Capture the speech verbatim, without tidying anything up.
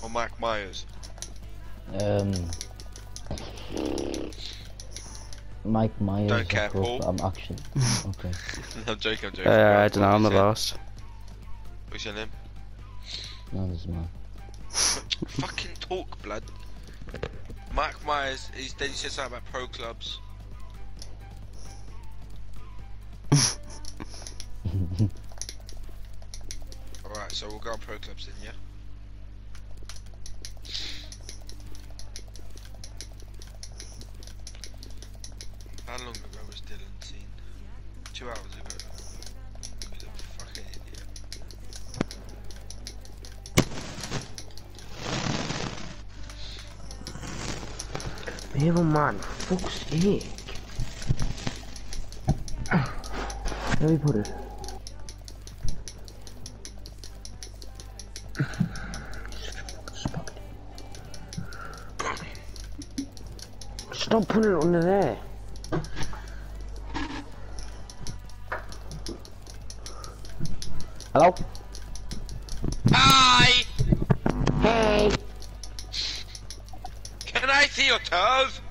Or Mike Myers? Um, Mike Myers. Don't care, of course, Paul. but I'm actually okay. I'm joking, I'm joking. Uh, I Go don't know, on, I'm the what's your- last. What's your name? No, this is mine. Fucking talk, blood. Mike Myers, he's, then he said something about pro clubs. Alright, so we'll go on pro clubs then, yeah? How long ago was Dylan seen? Two hours ago. He's a fucking idiot. Hero man, fuck's sake. Let me put it. Stop putting it under there. Hello? Hi! Hey! Can I see your toes?